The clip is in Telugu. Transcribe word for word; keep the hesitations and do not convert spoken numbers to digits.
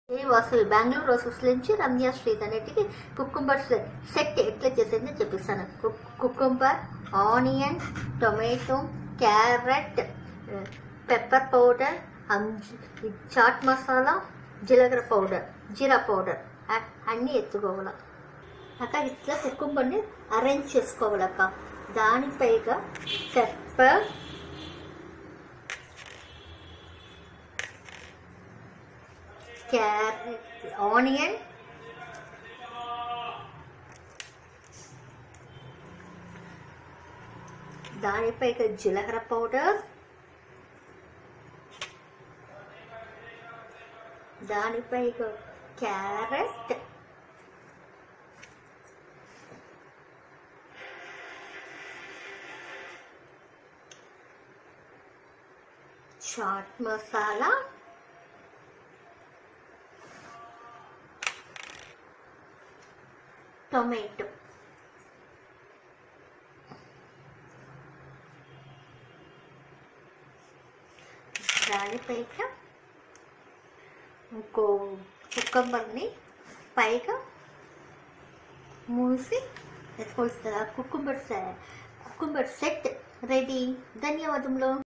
ఏ వసూలు బెంగళూరు వసూలు నుంచి రమ్య స్ట్రీట్ అనేటికి కుకుంబర్ సెట్ ఎట్లా చేసేది చెప్పిస్తాను. Cucumber, onion, tomato, carrot, pepper powder, chaat masala, జీలకర్ర పౌడర్, జీరా పౌడర్ అన్నీ ఎత్తుకోవాలి. అక్క ఇట్లా కుకుంబర్ని అరేంజ్ చేసుకోవాలక్క. దానిపైగా పెప్పర్, క్యారెట్, ఆనియన్, దానిపైగా జీలకర్ర పౌడర్, దానిపైగా క్యారెట్, చాట్ మసాలా, టొమాటో, దానిపైగా ఇంకో కుకుంబర్ని పైగా మూసి ఎత్తుకొలుస్తుంది. Cucumber cucumber set ready. ధన్యవాదములు.